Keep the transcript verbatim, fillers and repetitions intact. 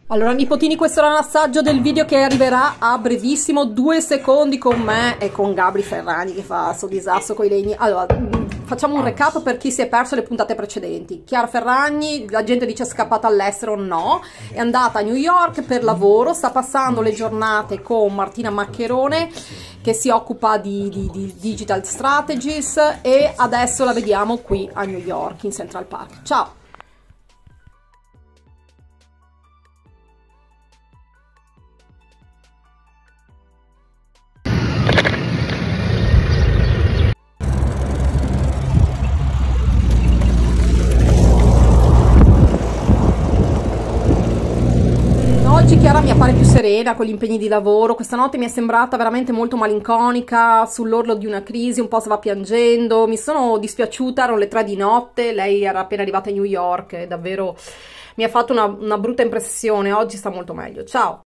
Allora nipotini, questo era l'assaggio del video che arriverà a brevissimo, due secondi con me e con Gabri Ferragni che fa sto disastro con i legni. Allora, facciamo un recap per chi si è perso le puntate precedenti. Chiara Ferragni, la gente dice è scappata all'estero, no, è andata a New York per lavoro, sta passando le giornate con Martina Maccherone che si occupa di, di, di digital strategies e adesso la vediamo qui a New York in Central Park. Ciao! Oggi Chiara mi appare più serena con gli impegni di lavoro, questa notte mi è sembrata veramente molto malinconica, sull'orlo di una crisi, un po' stava piangendo, mi sono dispiaciuta, erano le tre di notte, lei era appena arrivata a New York e davvero mi ha fatto una, una brutta impressione, oggi sta molto meglio, ciao!